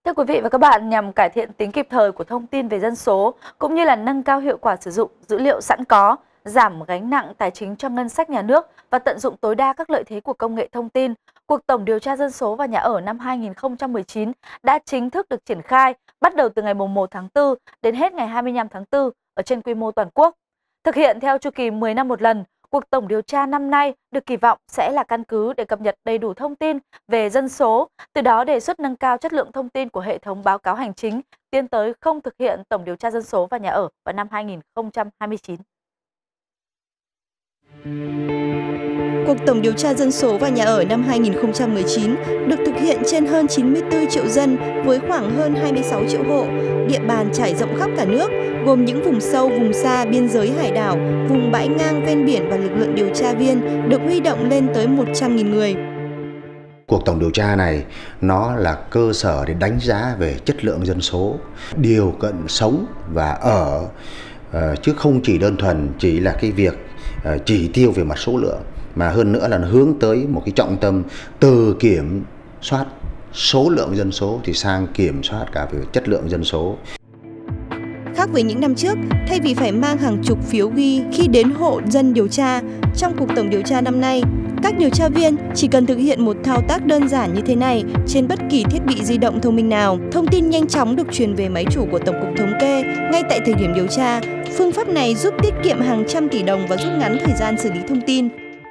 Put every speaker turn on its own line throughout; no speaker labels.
Thưa quý vị và các bạn, nhằm cải thiện tính kịp thời của thông tin về dân số, cũng như là nâng cao hiệu quả sử dụng dữ liệu sẵn có, giảm gánh nặng tài chính cho ngân sách nhà nước và tận dụng tối đa các lợi thế của công nghệ thông tin, cuộc tổng điều tra dân số và nhà ở năm 2019 đã chính thức được triển khai, bắt đầu từ ngày 1 tháng 4 đến hết ngày 25 tháng 4 ở trên quy mô toàn quốc. Thực hiện theo chu kỳ 10 năm một lần, cuộc tổng điều tra năm nay được kỳ vọng sẽ là căn cứ để cập nhật đầy đủ thông tin về dân số, từ đó đề xuất nâng cao chất lượng thông tin của hệ thống báo cáo hành chính, tiến tới không thực hiện tổng điều tra dân số và nhà ở vào năm 2029.
Cuộc tổng điều tra dân số và nhà ở năm 2019 được thực hiện trên hơn 94 triệu dân với khoảng hơn 26 triệu hộ, địa bàn trải rộng khắp cả nước, gồm những vùng sâu, vùng xa, biên giới hải đảo, vùng bãi ngang ven biển và lực lượng điều tra viên được huy động lên tới 100.000 người.
Cuộc tổng điều tra này nó là cơ sở để đánh giá về chất lượng dân số, điều kiện sống và ở, chứ không chỉ đơn thuần chỉ là cái việc chỉ tiêu về mặt số lượng, mà hơn nữa là nó hướng tới một cái trọng tâm từ kiểm soát số lượng dân số thì sang kiểm soát cả về chất lượng dân số.
Khác với những năm trước, thay vì phải mang hàng chục phiếu ghi khi đến hộ dân điều tra, trong cuộc tổng điều tra năm nay, các điều tra viên chỉ cần thực hiện một thao tác đơn giản như thế này trên bất kỳ thiết bị di động thông minh nào. Thông tin nhanh chóng được truyền về máy chủ của Tổng cục Thống kê ngay tại thời điểm điều tra. Phương pháp này giúp tiết kiệm hàng trăm tỷ đồng và rút ngắn thời gian xử lý thông tin.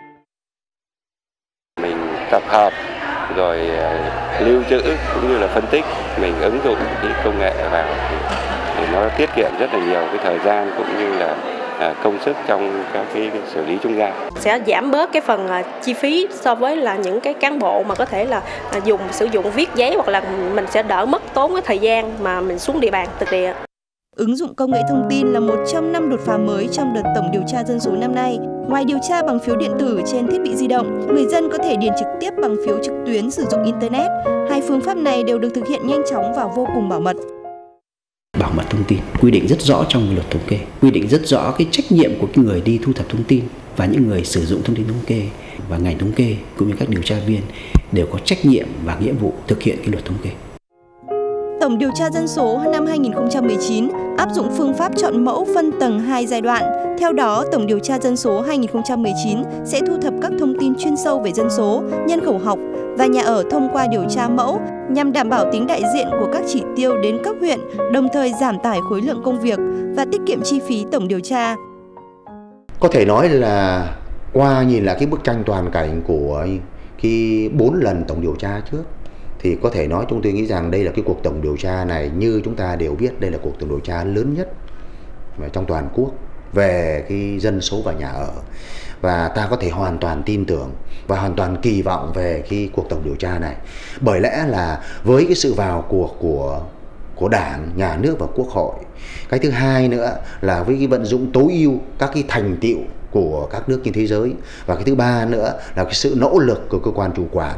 Mình tập hợp rồi lưu trữ cũng như là phân tích, mình ứng dụng cái công nghệ vào thì nó tiết kiệm rất là nhiều cái thời gian cũng như là công sức trong các cái xử lý trung gian.
Sẽ giảm bớt cái phần chi phí so với là những cái cán bộ mà có thể là sử dụng viết giấy, hoặc là mình sẽ đỡ mất tốn cái thời gian mà mình xuống địa bàn thực địa.
Ứng dụng công nghệ thông tin là một trong 5 đột phá mới trong đợt tổng điều tra dân số năm nay. Ngoài điều tra bằng phiếu điện tử trên thiết bị di động, người dân có thể điền trực tiếp bằng phiếu trực tuyến sử dụng Internet. Hai phương pháp này đều được thực hiện nhanh chóng và vô cùng bảo mật.
Bảo mật thông tin quy định rất rõ trong luật thống kê, quy định rất rõ cái trách nhiệm của cái người đi thu thập thông tin và những người sử dụng thông tin thống kê, và ngành thống kê cũng như các điều tra viên đều có trách nhiệm và nghĩa vụ thực hiện cái luật thống kê.
Tổng điều tra dân số năm 2019 áp dụng phương pháp chọn mẫu phân tầng 2 giai đoạn. Theo đó, Tổng điều tra dân số 2019 sẽ thu thập các thông tin chuyên sâu về dân số, nhân khẩu học và nhà ở thông qua điều tra mẫu nhằm đảm bảo tính đại diện của các chỉ tiêu đến cấp huyện, đồng thời giảm tải khối lượng công việc và tiết kiệm chi phí tổng điều tra.
Có thể nói là qua nhìn lại cái bức tranh toàn cảnh của cái 4 lần tổng điều tra trước, thì có thể nói chúng tôi nghĩ rằng đây là cái cuộc tổng điều tra này, như chúng ta đều biết, đây là cuộc tổng điều tra lớn nhất trong toàn quốc về cái dân số và nhà ở. Và ta có thể hoàn toàn tin tưởng và hoàn toàn kỳ vọng về cái cuộc tổng điều tra này. Bởi lẽ là với cái sự vào cuộc của Đảng, Nhà nước và Quốc hội. Cái thứ hai nữa là với cái vận dụng tối ưu các cái thành tựu của các nước trên thế giới. Và cái thứ ba nữa là cái sự nỗ lực của cơ quan chủ quản.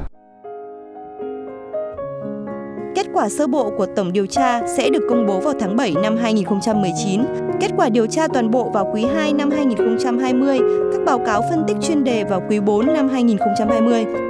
Kết quả sơ bộ của tổng điều tra sẽ được công bố vào tháng 7 năm 2019. Kết quả điều tra toàn bộ vào quý 2 năm 2020, các báo cáo phân tích chuyên đề vào quý 4 năm 2020.